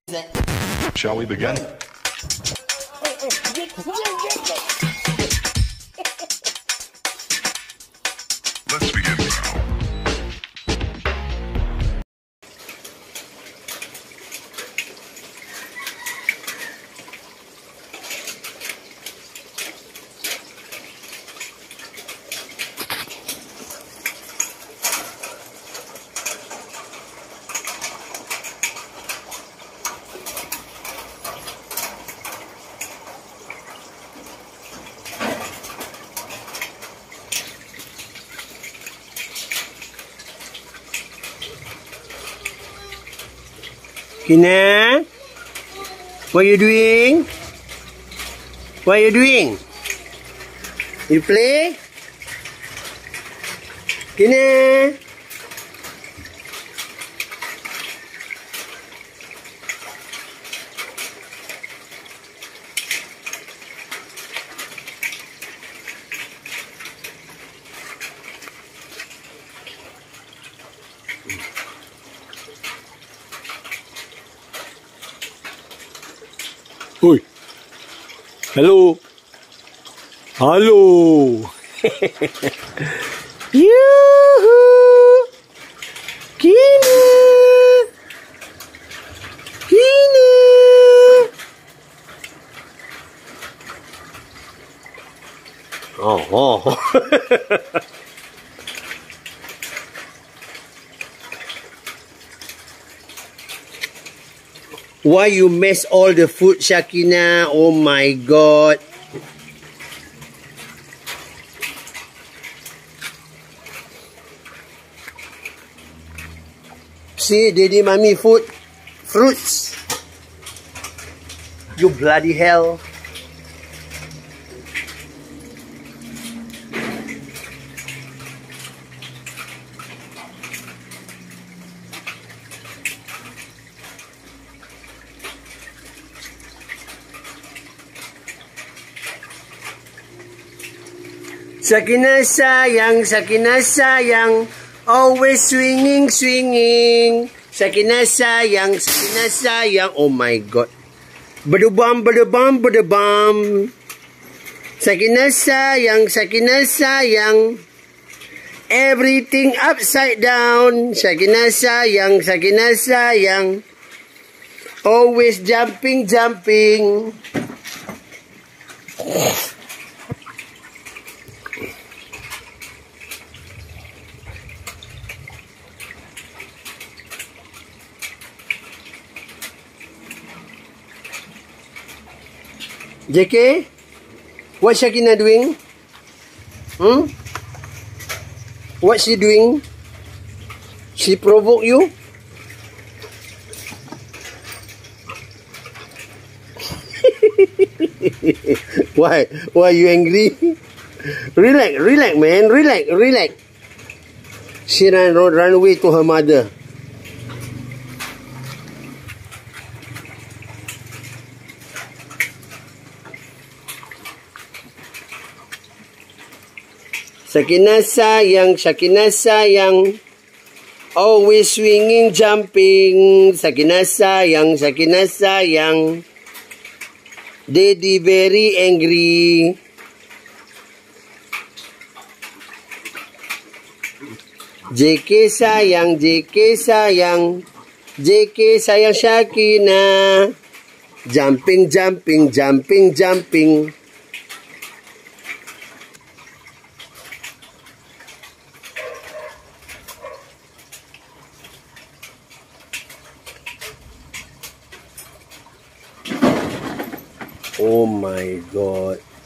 Shall we begin? Let's begin now. Shakina, what are you doing? What are you doing? You play? Shakina. Oi. Hello. Hello. Yoo-hoo. Kina. Kina. Oh. Why you mess all the food, Shakina? Oh my God. See, daddy, mommy, food, fruits. You bloody hell. Shakina sayang, always swinging. Shakina sayang, oh my God. Badubam. Shakina sayang, everything upside down. Shakina sayang, always jumping. JK, what's Shakina doing? What's she doing? She provoke you? Why are you angry? Relax, man. Relax. She run away to her mother. Shakina sayang, always swinging, jumping. Shakina sayang, daddy very angry. JK sayang, Shakina. Jumping. Oh my God.